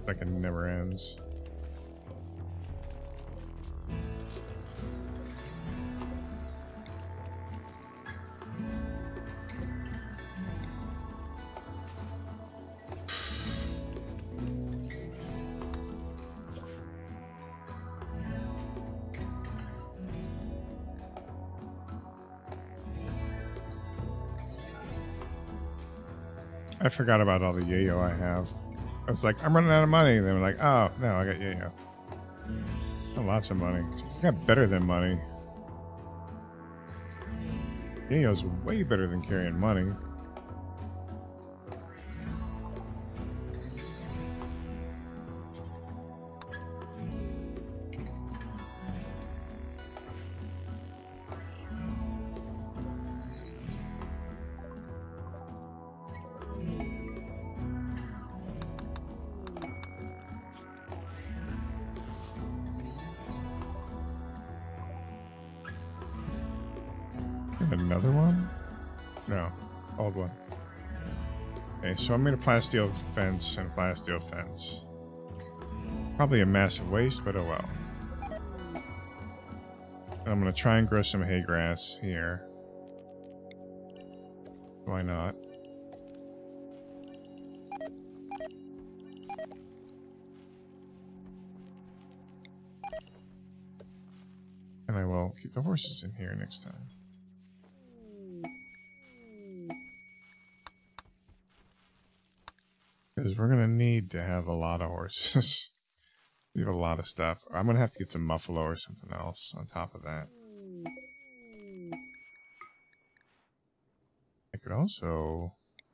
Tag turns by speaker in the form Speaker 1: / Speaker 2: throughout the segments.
Speaker 1: Like it never ends. I forgot about all the yayo I have. I was like, I'm running out of money. And they were like, oh, no, I got yayo. Oh, lots of money. I got better than money. Yayo's way better than carrying money. Another one? No, old one. Okay, so I made a plasteel fence and a plasteel fence. Probably a massive waste, but oh well. And I'm gonna try and grow some hay grass here. Why not? And I will keep the horses in here next time. Because we're going to need to have a lot of horses. We have a lot of stuff. I'm going to have to get some muffalo or something else on top of that. I could also...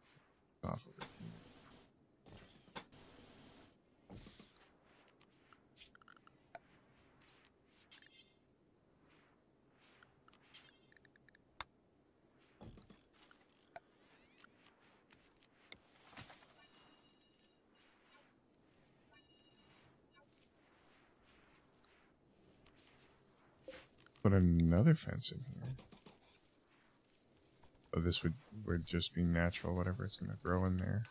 Speaker 1: put another fence in here. So this would just be natural, whatever it's going to grow in there.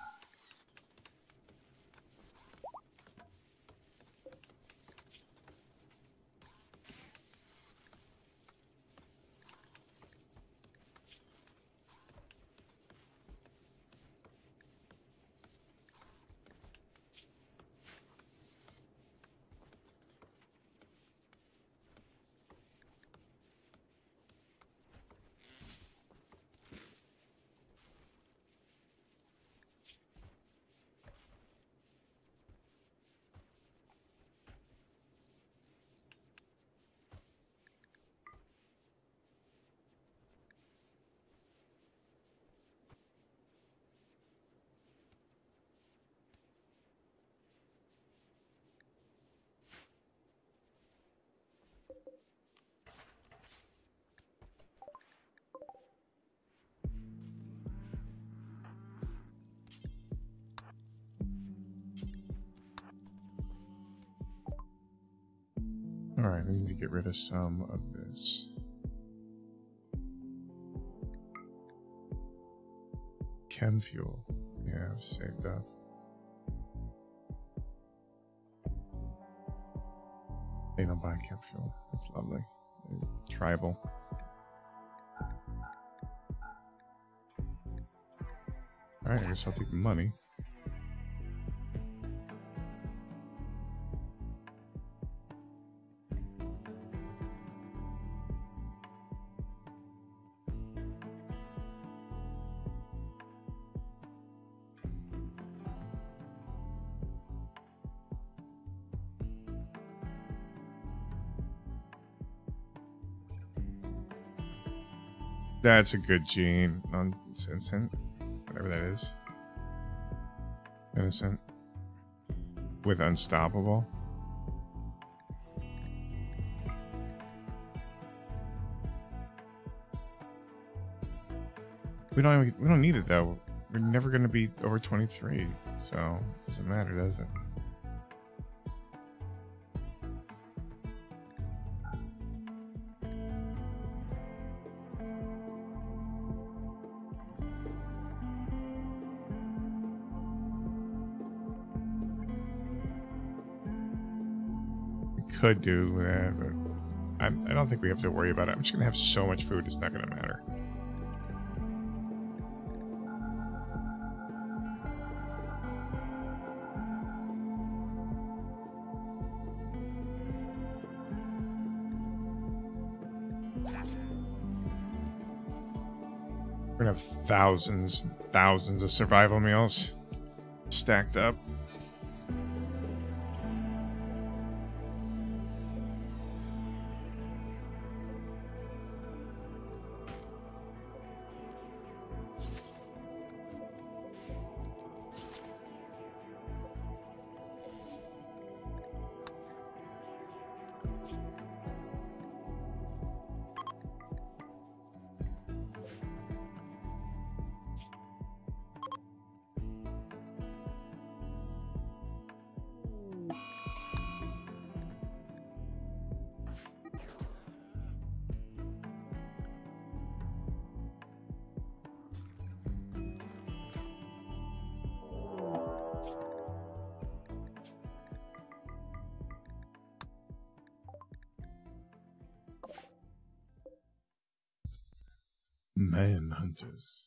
Speaker 1: Alright, I need to get rid of some of this. Chem fuel. Yeah, I've saved up. They don't buy chem fuel. That's lovely. Tribal. Alright, I guess I'll take the money. That's a good gene. Non-innocent. Whatever that is. Innocent. With unstoppable. We don't need it though. We're never going to be over 23, so it doesn't matter, does it? could do that, but I don't think we have to worry about it. I'm just going to have so much food, it's not going to matter. We're going to have thousands of survival meals stacked up. Man hunters.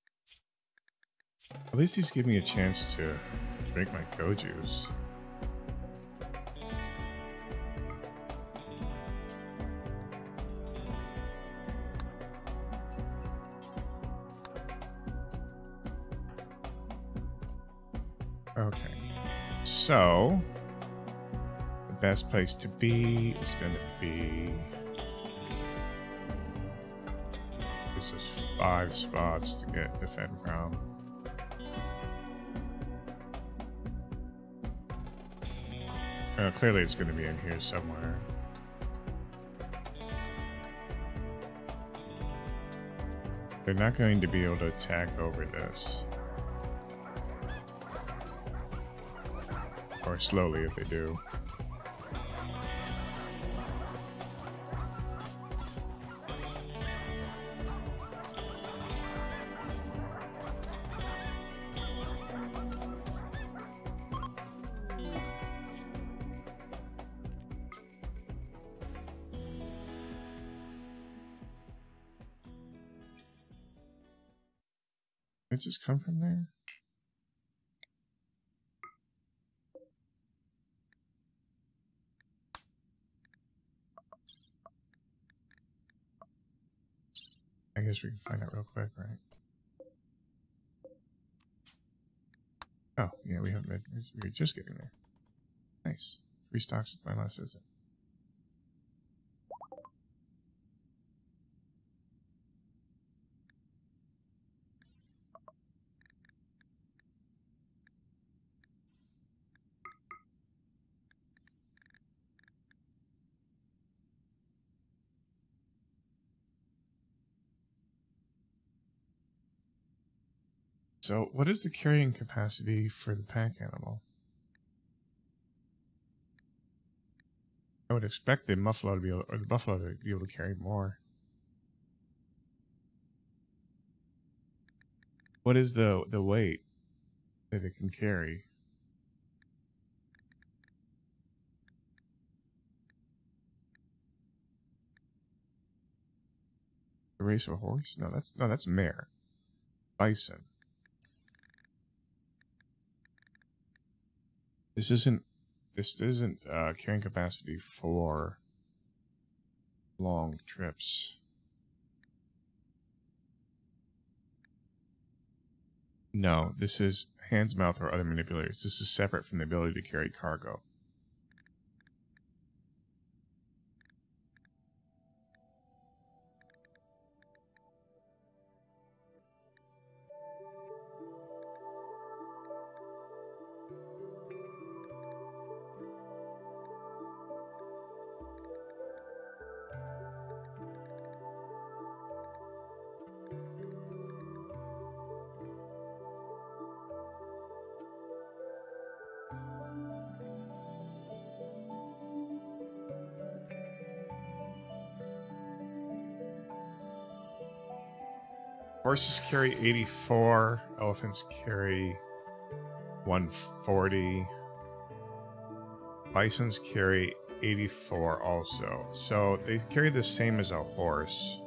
Speaker 1: At least he's giving me a chance to drink my go-juice. Okay. So, the best place to be is going to be... There's just 5 spots to get defend from. Clearly it's going to be in here somewhere. They're not going to be able to attack over this. Or slowly if they do. Did it just come from there? I guess we can find out real quick, right? Oh, yeah, we haven't. We were just getting there. Nice. Restocks since my last visit. So, what is the carrying capacity for the pack animal? I would expect the buffalo to be able, or the buffalo to be able to carry more. What is the weight that it can carry? The race of a horse? No, that's mare. Bison. This isn't carrying capacity for long trips. No, this is hands, mouth, or other manipulators. This is separate from the ability to carry cargo. Horses carry 84, elephants carry 140, bisons carry 84 also. So they carry the same as a horse.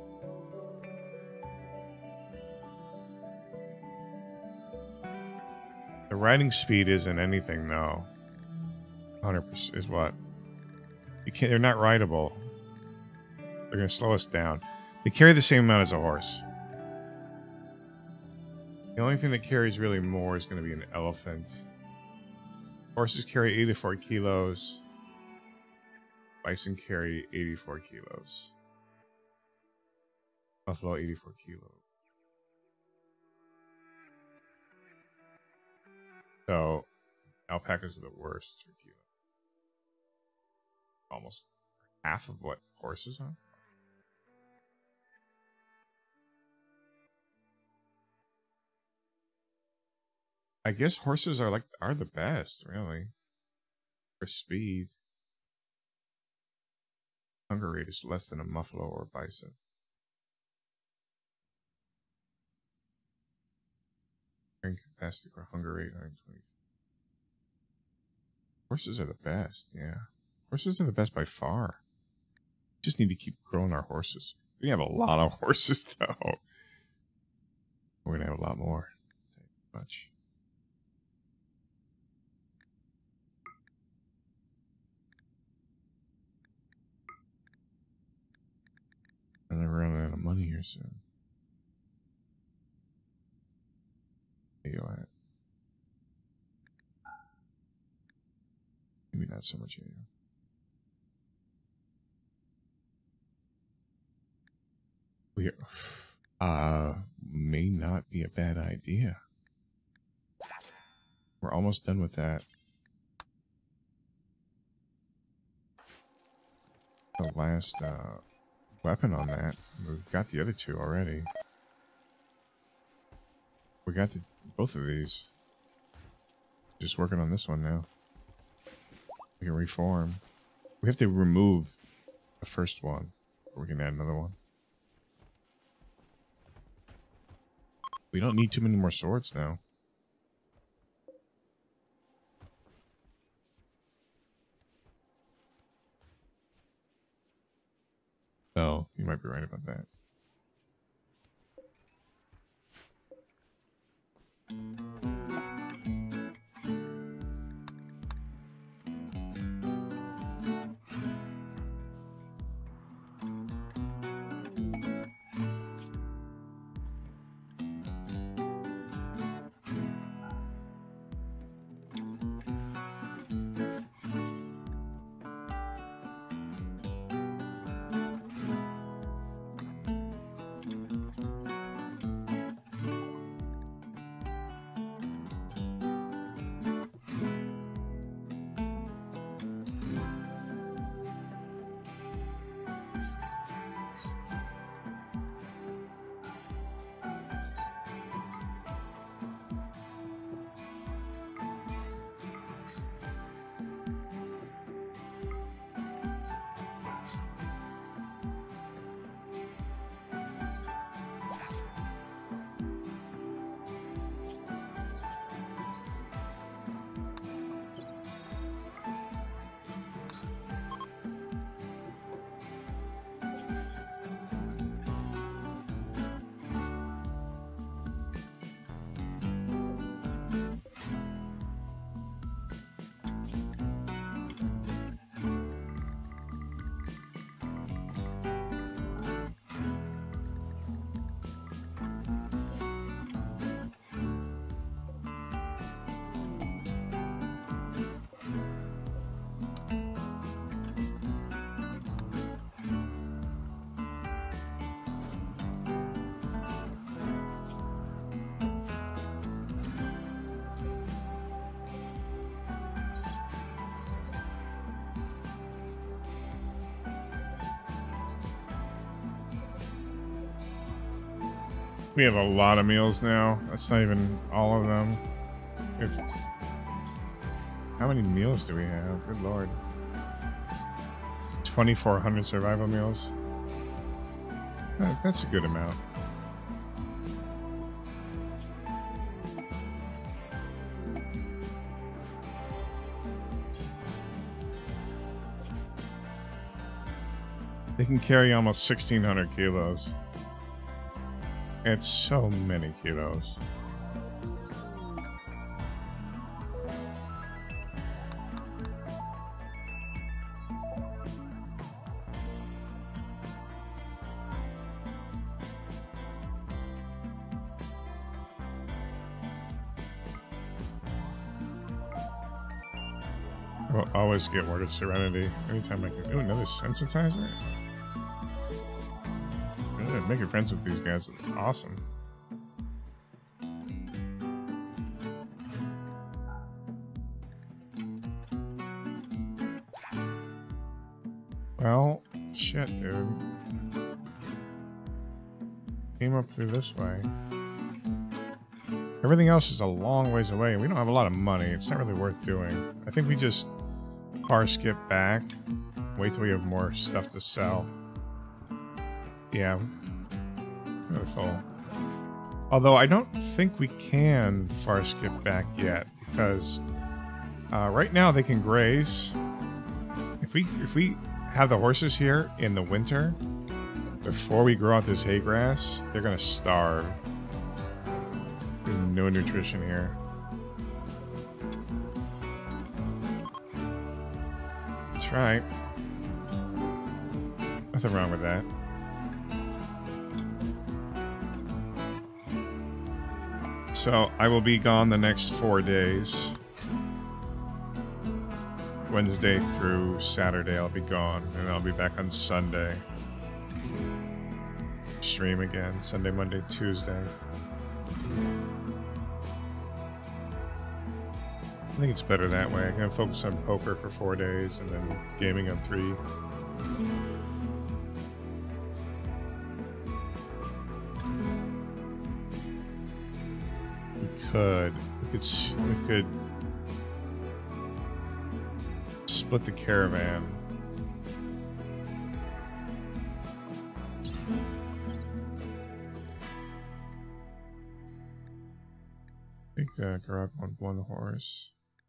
Speaker 1: The riding speed isn't anything though. 100% is what? You can't, they're not rideable. They're going to slow us down. They carry the same amount as a horse. The only thing that carries really more is going to be an elephant. Horses carry 84 kilos. Bison carry 84 kilos. Buffalo, 84 kilos. So, alpacas are the worst for kilo. Almost half of what horses are. I guess horses are the best, really. For speed. Hunger rate is less than a buffalo or bison. Carrying capacity for hunger rate 120. Horses are the best, yeah. Horses are the best by far. Just need to keep growing our horses. We have a lot of horses, though. We're gonna have a lot more. Much. I'm gonna run out of money here soon. AO at. Maybe not so much AO. May not be a bad idea. We're almost done with that. The last weapon on that. We've got the other two already. We got both of these. Just working on this one now. We can reform. We have to remove the first one. We can add another one. We don't need too many more swords now. So, you might be right about that. We have a lot of meals now. That's not even all of them. How many meals do we have? Good lord. 2,400 survival meals. That's a good amount. They can carry almost 1,600 kilos. It's so many kilos. We'll always get word of Serenity anytime I can. Ooh, another sensitizer? Really, making friends with these guys is awesome. Well, shit, dude. Came up through this way. Everything else is a long ways away, and we don't have a lot of money. It's not really worth doing. I think we just car skip back, wait till we have more stuff to sell. Yeah, really full. Although I don't think we can far skip back yet, because right now they can graze. If we have the horses here in the winter, before we grow out this hay grass, they're gonna starve. There's no nutrition here. That's right. Nothing wrong with that. So I will be gone the next 4 days. Wednesday through Saturday I'll be gone, and I'll be back on Sunday. Stream again, Sunday, Monday, Tuesday. I think it's better that way. I'm gonna focus on poker for 4 days and then gaming on 3. We could split the caravan. I think the garage won one horse.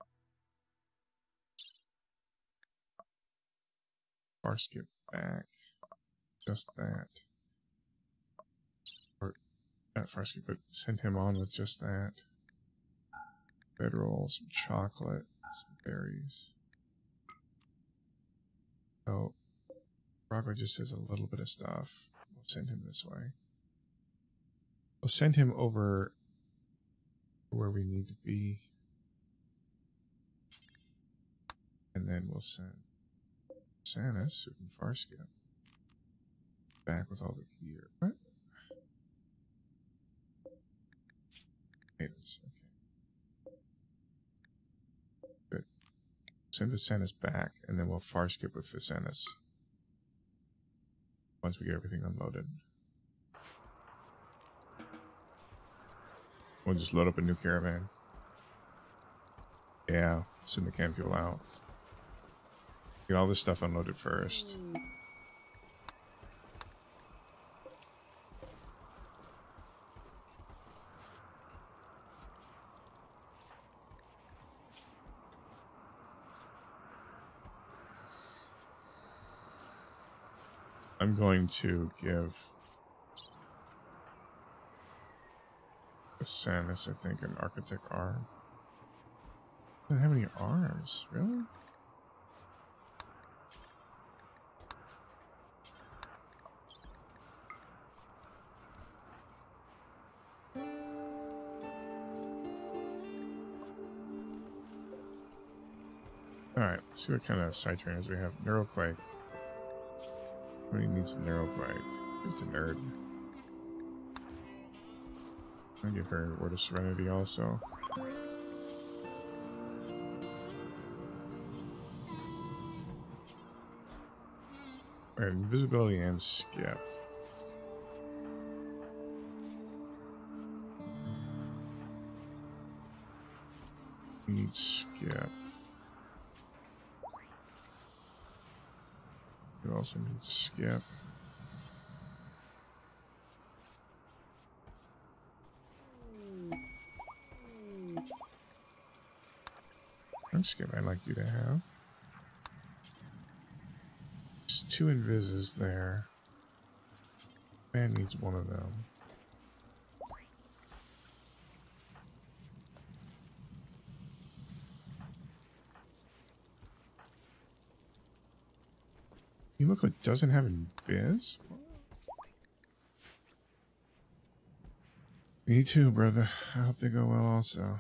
Speaker 1: Or skip back. Just that. Or not far skip, but send him on with just that. Bedroll, some chocolate, some berries. So Broadway just has a little bit of stuff. We'll send him this way. We'll send him over where we need to be. And then we'll send Sanus, who can far skip, back with all the gear. What? Potatoes, okay. Good. Send Vicenus back, and then we'll far skip with Vicenus once we get everything unloaded. We'll just load up a new caravan. Yeah, send the camp fuel out. Get all this stuff unloaded first. I'm going to give Sanus, I think, an architect arm. Doesn't have any arms, really? Alright, let's see what kind of side trainers we have. Neuroquake. Somebody needs a Neuroquake. It's a nerd. I'll give her Word of Serenity also. Alright, invisibility and skip. We need skip. We also need skip. Skip I'd like you to have. It's 2 invises there. Man needs one of them. You look like doesn't have invis? Me too, brother. I hope they go well also.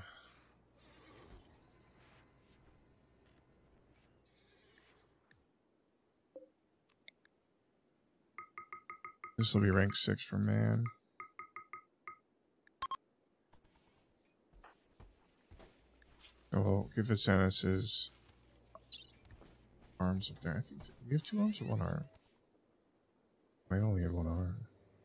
Speaker 1: This will be rank 6 for man. Oh, we'll give Vicenus his arms up there. I think we have 2 arms or 1 arm? I only had 1 arm.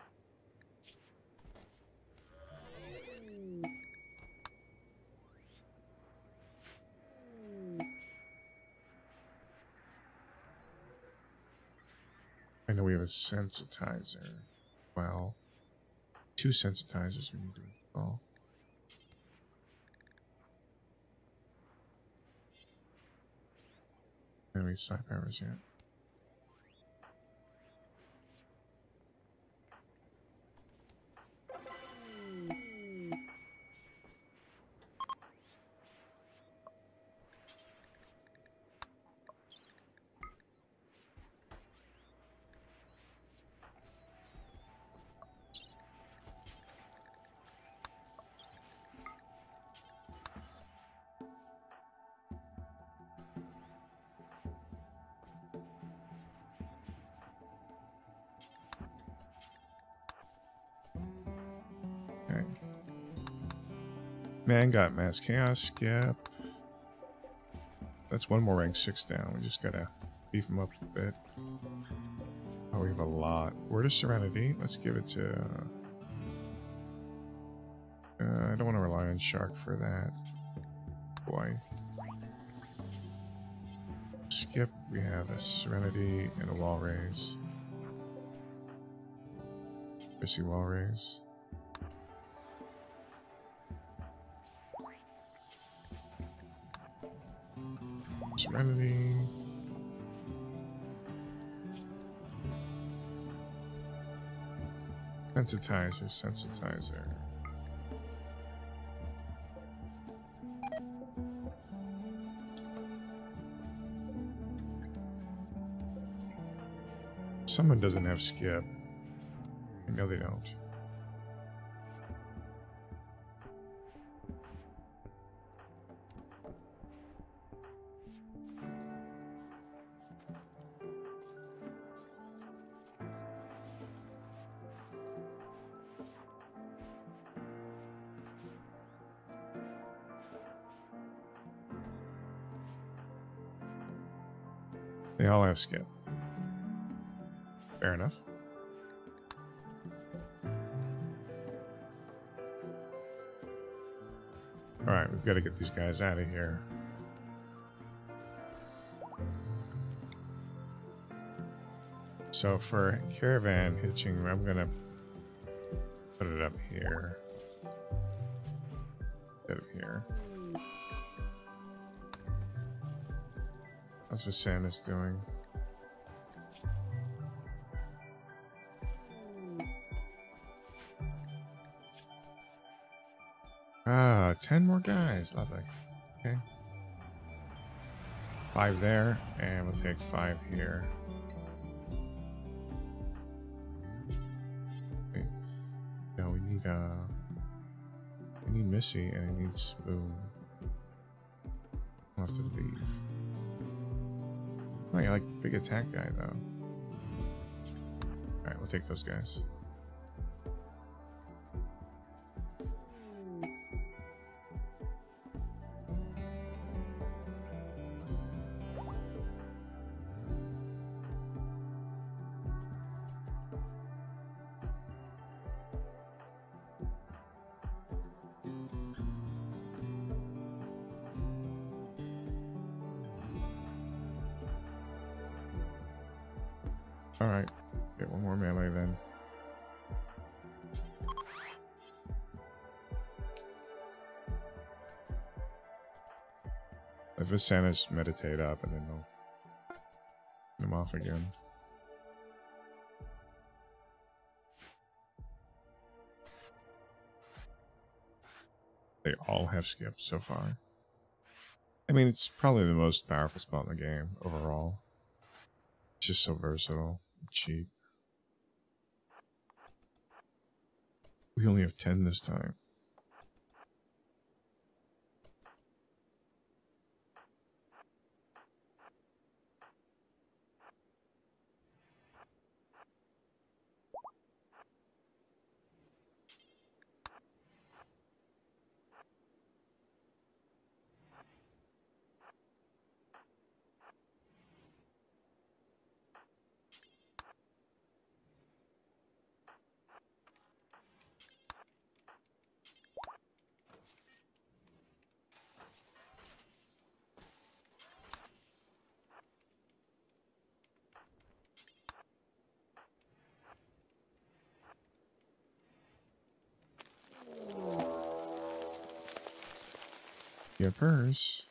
Speaker 1: I know we have a sensitizer. Well, 2 sensitizers we need to install. Any side powers yet? Man got mass chaos, skip. That's 1 more rank 6 down. We just gotta beef him up a bit. Oh, we have a lot. Word of Serenity. Let's give it to... I don't want to rely on Shark for that. Boy. Skip, we have a Serenity and a Wall Raise. Chrissy Wall Raise. Serenity. Sensitizer. Someone doesn't have skip. No, they don't. They all have skip. Fair enough. Alright, we've got to get these guys out of here. So for caravan hitching, I'm going to put it up here. Instead of here. That's what Sam is doing. Ah, 10 more guys. Lovely. Okay. 5 there, and we'll take 5 here. Okay. No, we need Missy, and I need Spoon. I'll have to leave. Oh, you like big attack guy, though. Alright, we'll take those guys. Alright, get 1 more melee then. Let Vicenus meditate up and then they'll get him off again. They all have skips so far. I mean, it's probably the most powerful spot in the game overall. It's just so versatile and cheap. We only have 10 this time. Skippers.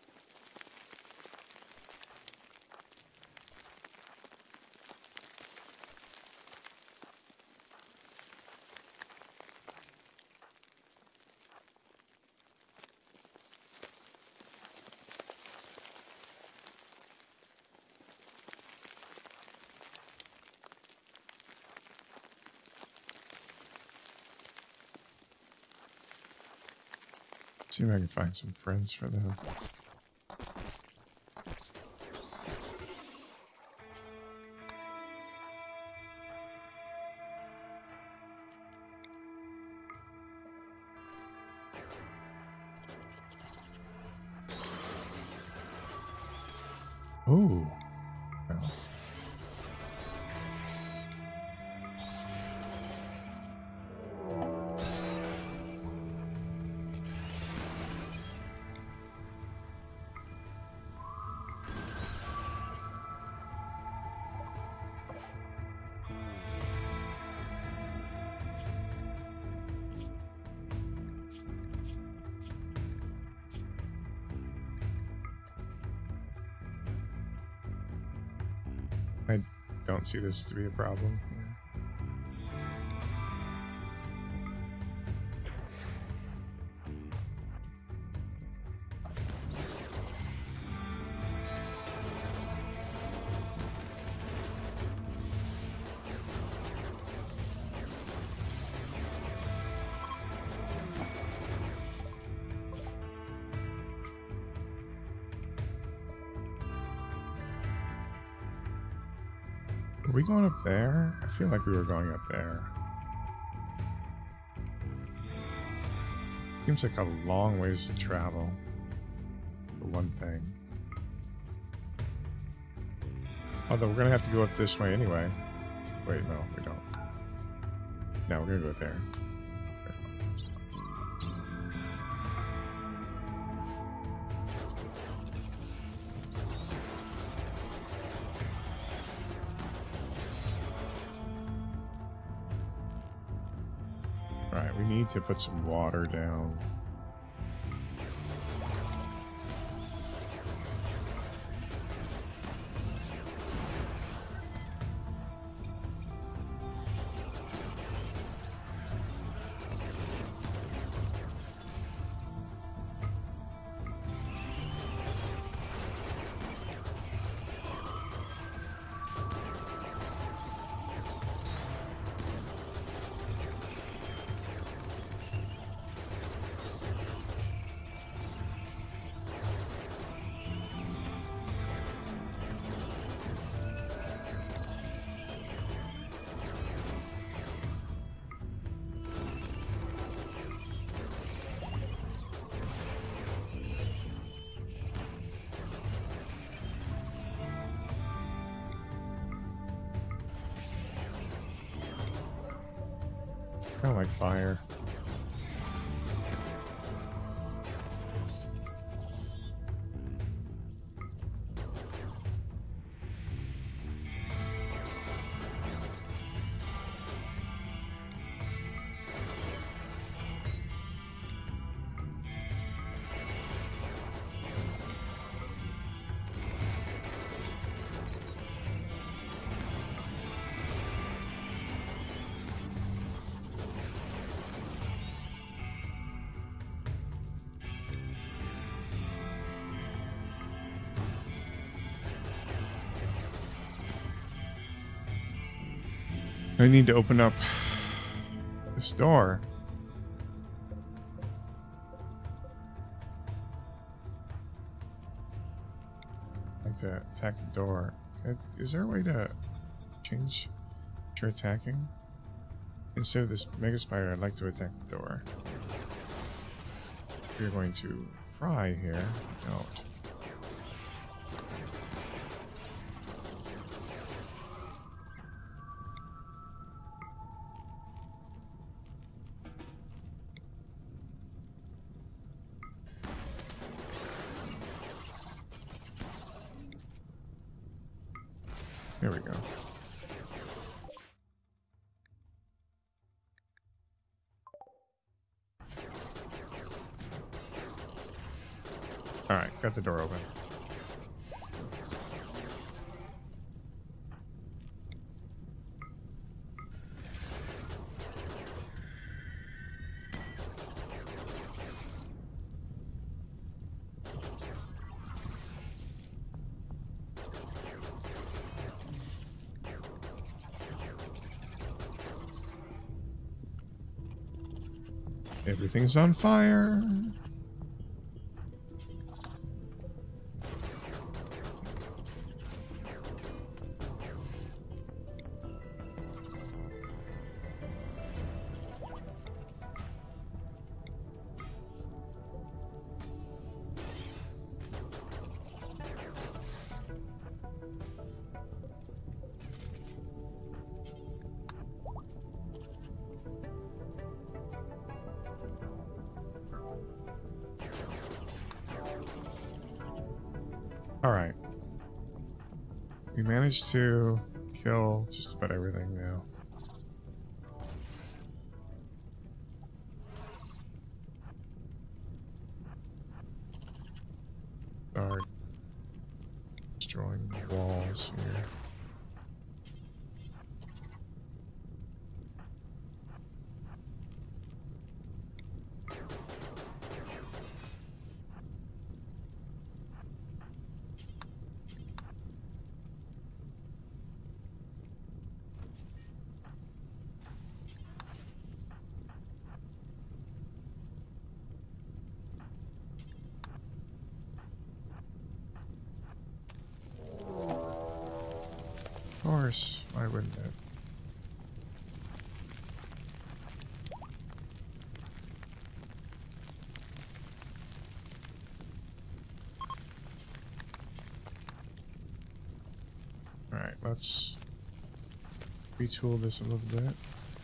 Speaker 1: See if I can find some friends for them. Oh. Well. I don't see this to be a problem. Are we going up there? I feel like we were going up there. Seems like a long ways to travel for one thing. Although we're gonna have to go up this way anyway. Wait, no, we don't. No, we're gonna go there. Alright, we need to put some water down. Kind of like fire. I need to open up this door. I like to attack the door. Is there a way to change what you're attacking? Instead of this mega spider, I'd like to attack the door. If you're going to fry here, don't. There we go. Alright, got the door open. Everything's on fire. Alright. We managed to kill just about everything now. Start destroying the walls here. Of course, why wouldn't it? Alright, let's retool this a little bit.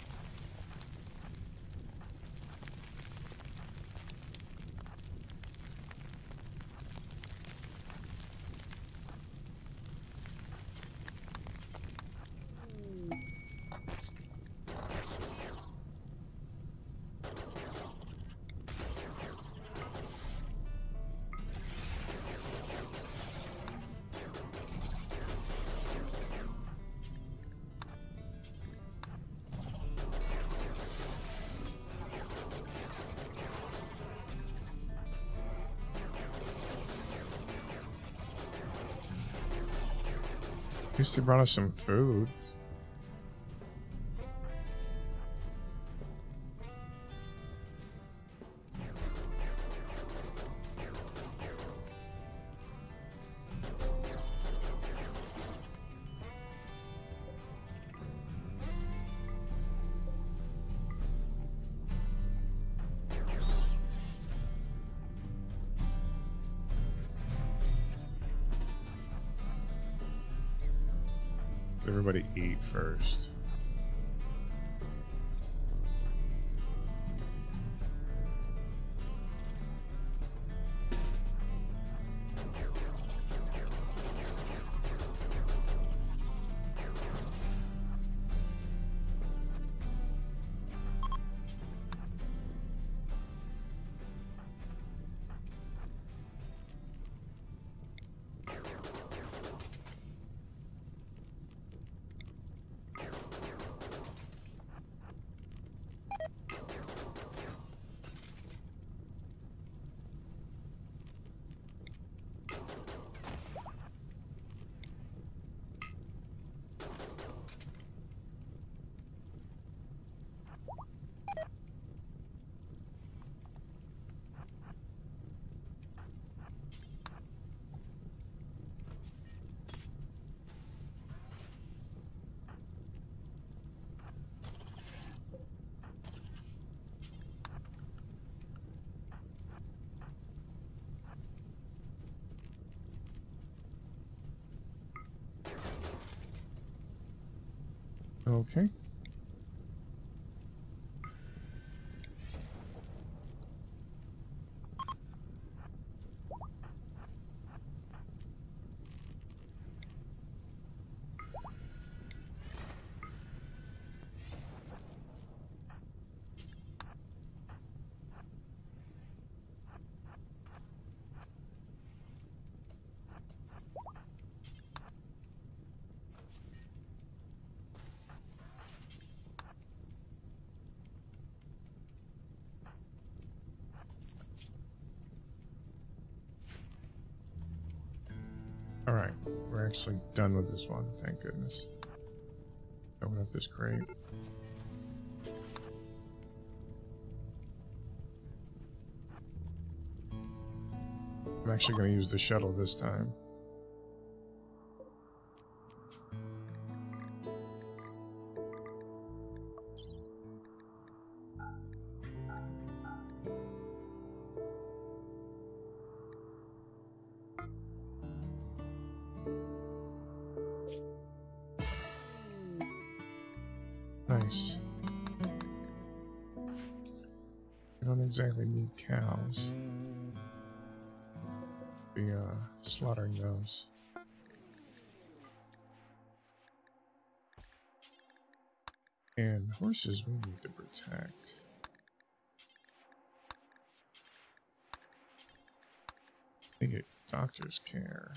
Speaker 1: At least they brought us some food. Everybody eat first. Okay. Alright, we're actually done with this one, thank goodness. Open up this crate. I'm actually going to use the shuttle this time. Nice. We don't exactly need cows. Be slaughtering those. And horses we need to protect. They get doctor's care.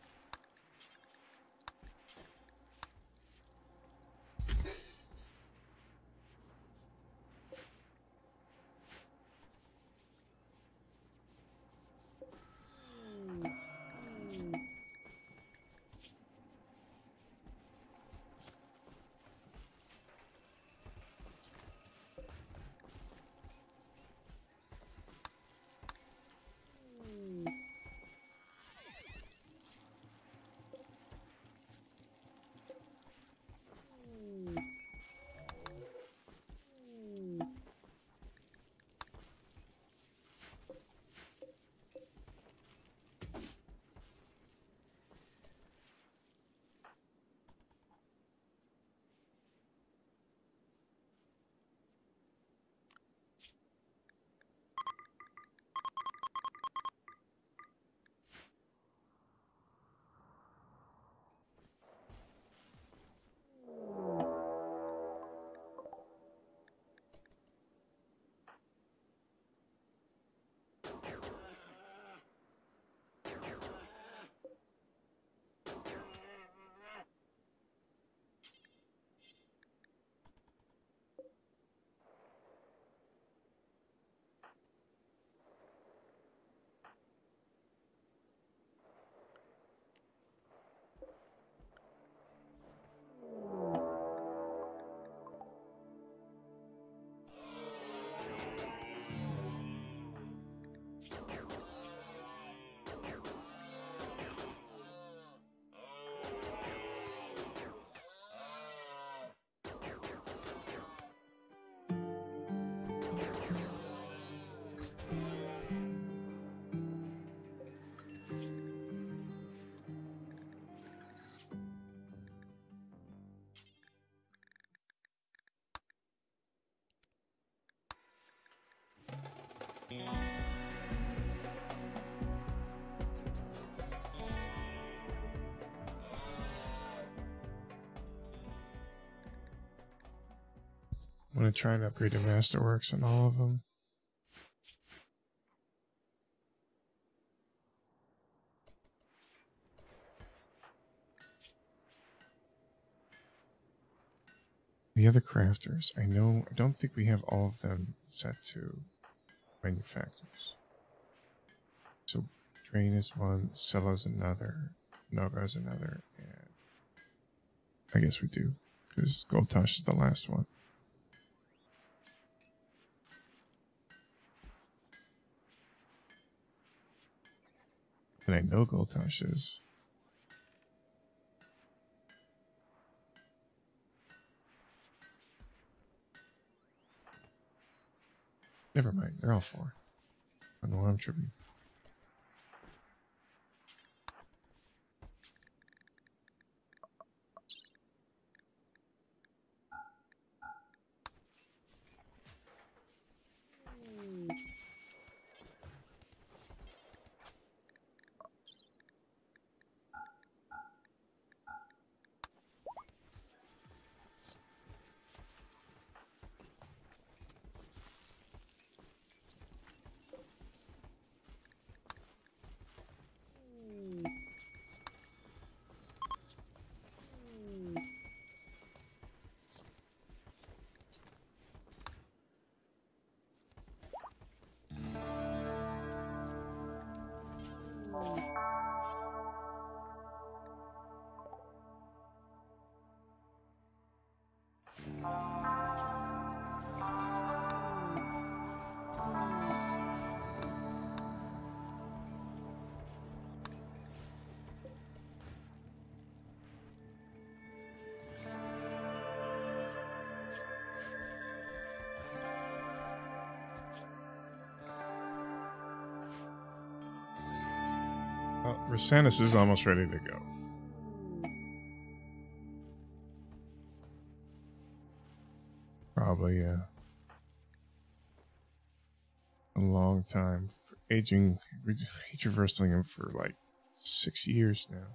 Speaker 1: I'm going to try and upgrade the Masterworks on all of them. The other crafters, I don't think we have all of them set to manufacturers. So Drain is one, Scylla's another, Noga is another, and I guess we do, because Goldtosh is the last one. And I know Goldtosh is. Never mind, they're all four. I know I'm tripping. Rosanus is almost ready to go. Probably, yeah. A long time. Aging, age reversing him for like 6 years now.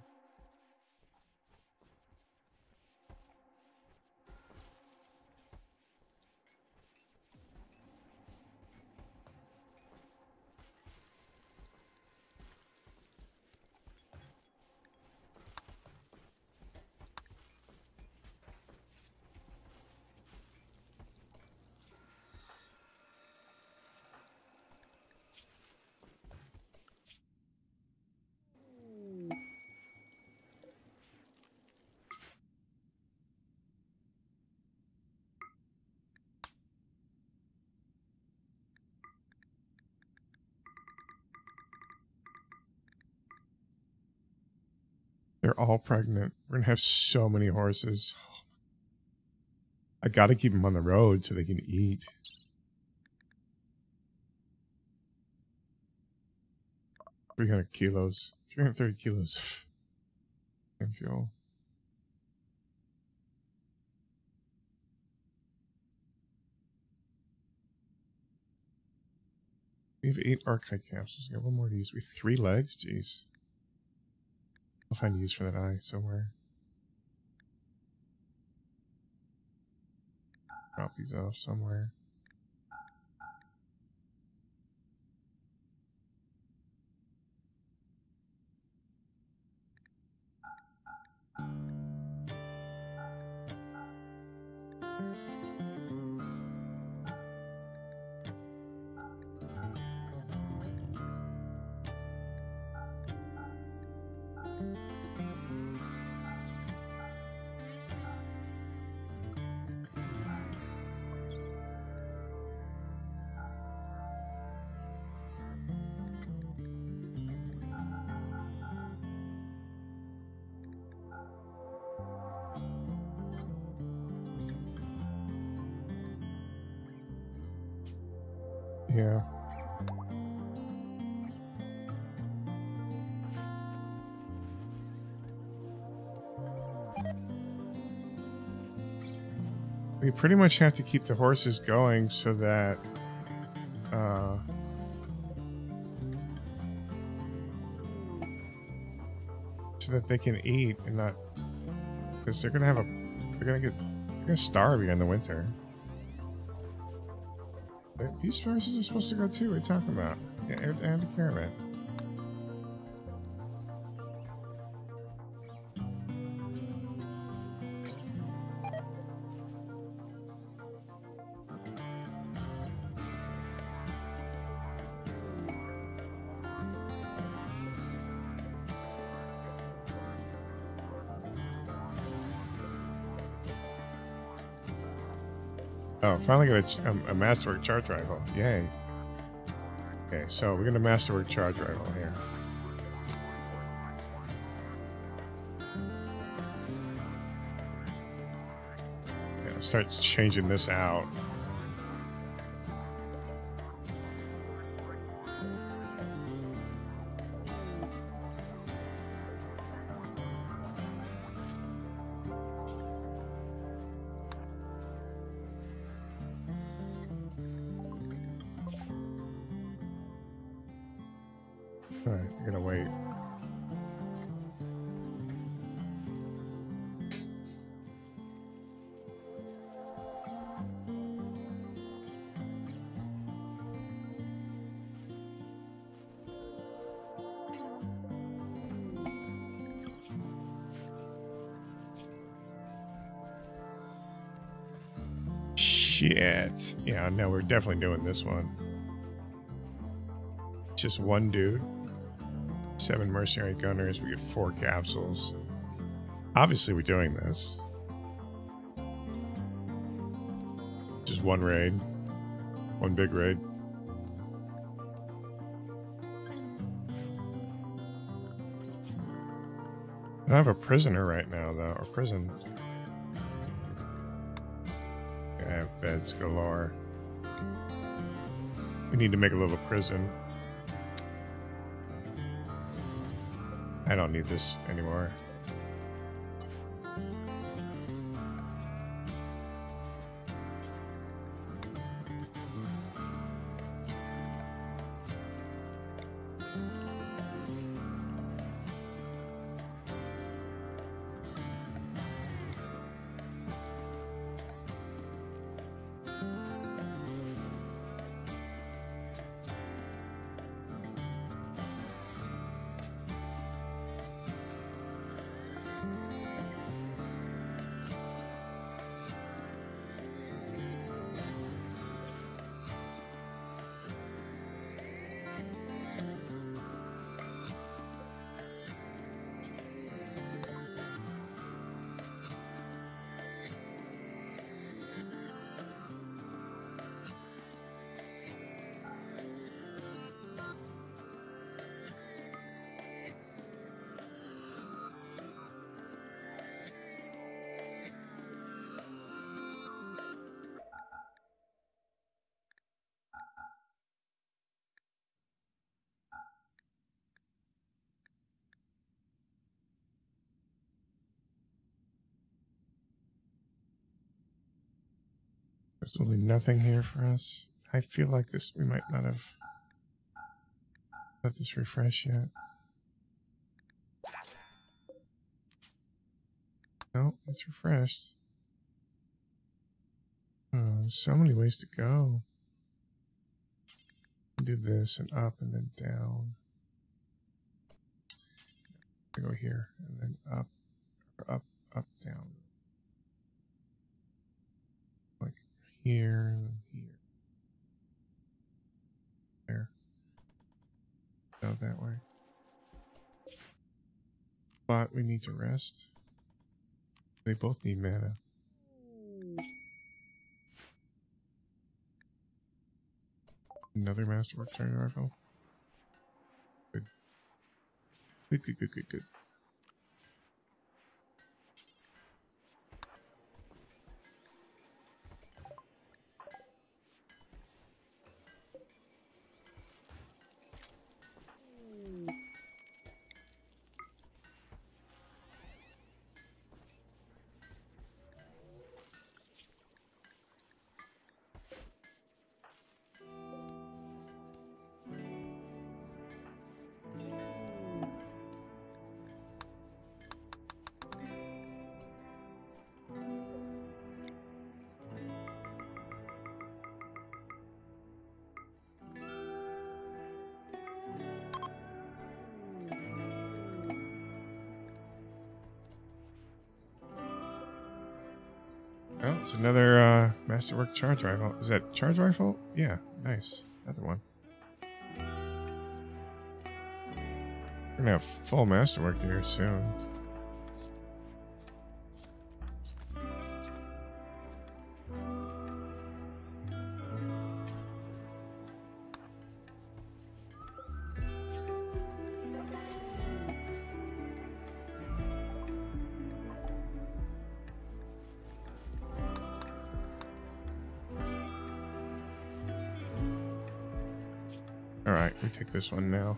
Speaker 1: They're all pregnant. We're going to have so many horses. I got to keep them on the road so they can eat. 300 kilos. 330 kilos of fuel. We have 8 archive capsules. We got one more to use. We have 3 legs? Jeez. I'll find use for that eye somewhere. Drop these off somewhere. Yeah. We pretty much have to keep the horses going so that they can eat and not, because they're gonna starve in the winter. These horses are supposed to go too. What are you talking about? Yeah, add a caravan. Oh, finally got a Masterwork charge rifle. Yay. Okay, so we're going to Masterwork charge rifle here. Yeah, start changing this out. Alright, I'm gonna wait. Shit. Yeah, no, we're definitely doing this one. Just one dude. 7 mercenary gunners. We get 4 capsules. Obviously, we're doing this. Just one raid. One big raid. I have a prisoner right now, though. Or prison. I have beds galore. We need to make a little prison. I don't need this anymore. There's really nothing here for us. I feel like this, we might not have let this refresh yet. No, it's refreshed. Oh, there's so many ways to go. Do this and up and then down. Go here and then up, up, up, down. Like here and here. There. Go that way. But we need to rest. They both need mana. Another masterwork turret rifle. Good. Good, good, good, good, good. Oh, it's another masterwork charge rifle. Is that charge rifle? Yeah, nice. Another one. We're gonna have full masterwork here soon. Alright, we take this one now.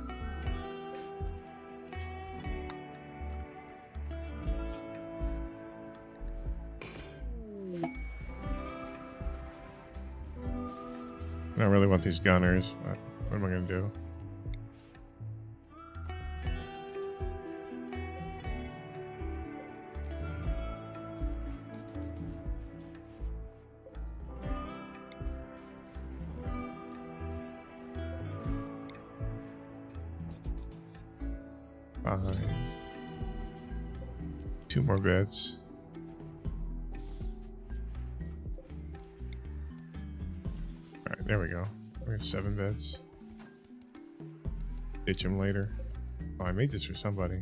Speaker 1: I don't really want these gunners, but what am I going to do? Fine. 2 more beds. Alright, there we go. We have 7 beds. Ditch them later. Oh, I made this for somebody.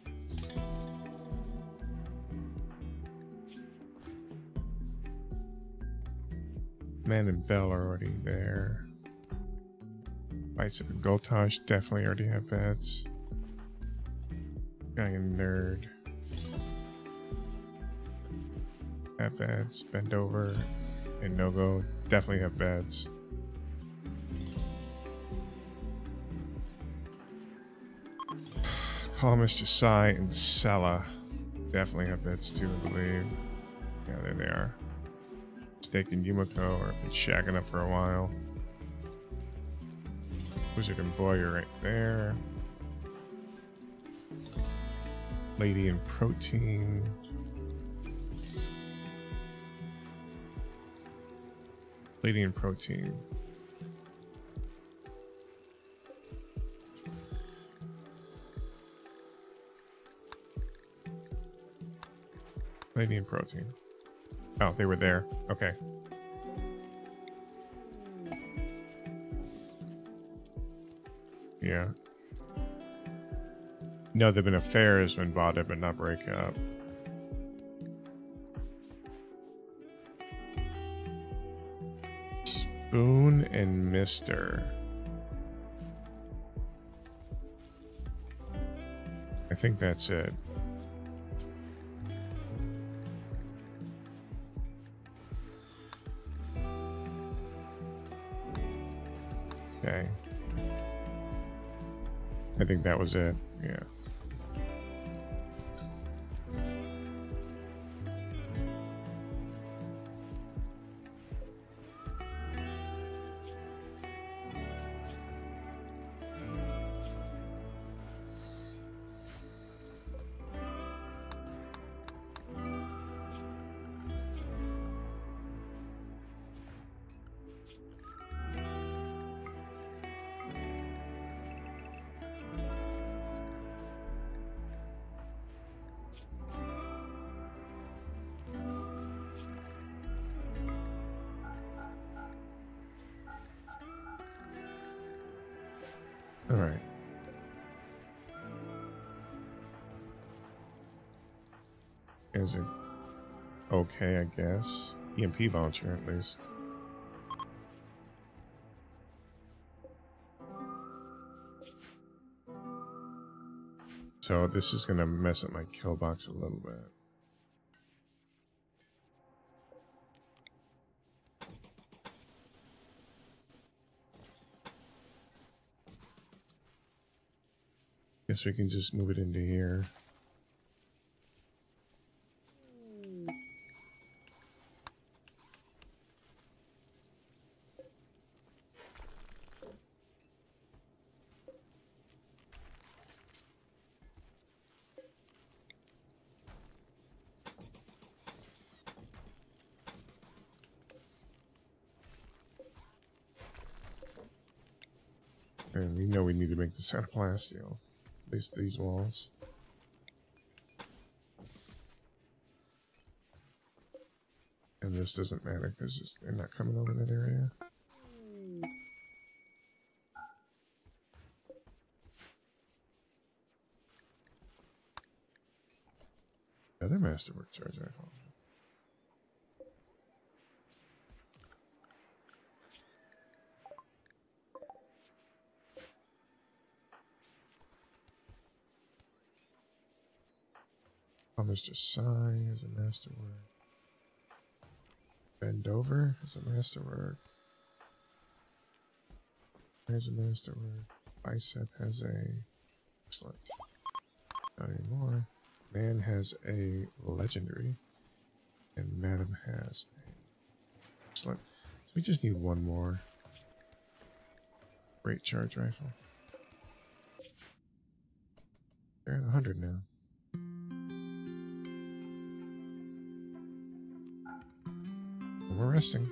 Speaker 1: Man and Bell are already there. Bicep and Goltosh definitely already have beds. Guy and Nerd have beds. Bend Over and No Go definitely have beds. Call Mr. Sai and Sella. Definitely have beds too, I believe. Yeah, there they are. Staking Yumiko or been shacking up for a while. Wizard and Boyer right there. Lady and Protein. Lady and Protein. Lady and Protein. Oh, they were there. Okay. Yeah. No, they've been affairs when bonded but not break up. Spoon and Mister. I think that's it. Okay. I think that was it. Yeah. All right. Is it okay, I guess? EMP launcher, at least. So this is going to mess up my kill box a little bit. Guess we can just move it into here. And we know we need to make this out of plasteel. At least these walls. And this doesn't matter because they're not coming over that area. Another masterwork charge rifle. Oh, Mr. Sai is a masterwork. Bend over is a masterwork. Has a masterwork. Bicep has a. Excellent. Not anymore. Man has a legendary. And Madam has a. Excellent. So we just need one more. Great charge rifle. They're at 100 now. And we're resting.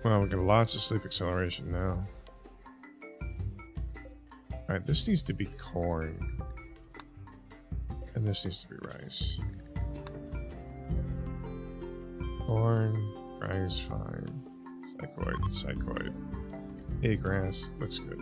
Speaker 1: Well, we got lots of sleep acceleration now. Alright, this needs to be corn. And this needs to be rice. Corn, rice, fine. Psychoid. Hay grass, looks good.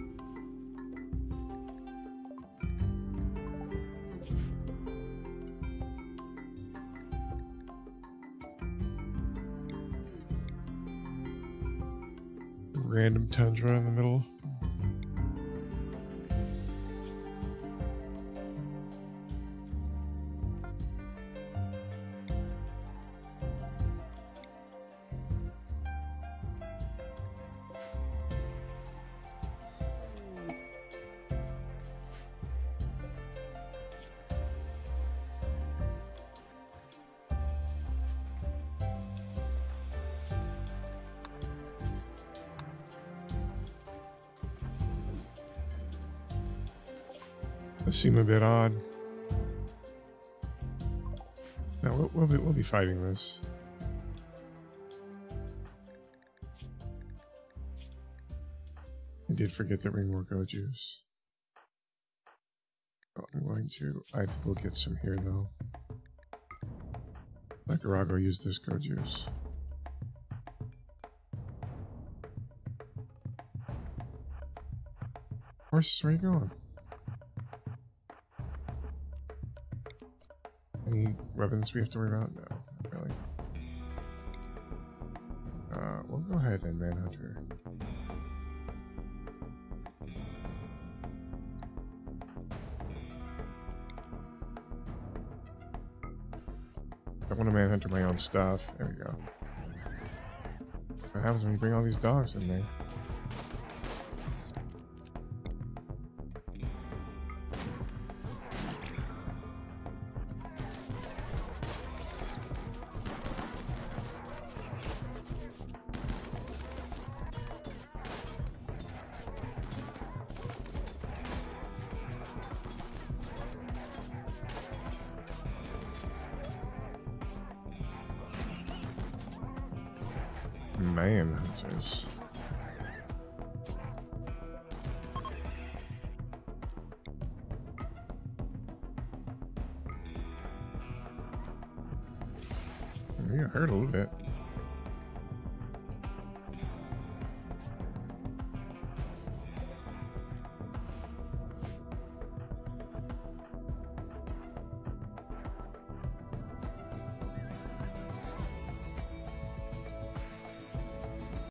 Speaker 1: Random tundra in the middle. That seemed a bit odd. No, we'll be fighting this. I did forget the Rimworld go juice. Oh, I will get some here though. Nicaragua used this go juice. Horses, where are you going? Any weapons we have to worry about? No, not really. We'll go ahead and manhunter. I want to manhunter my own stuff. There we go. What happens when you bring all these dogs in there? Manhunters. Yeah, I heard a little bit.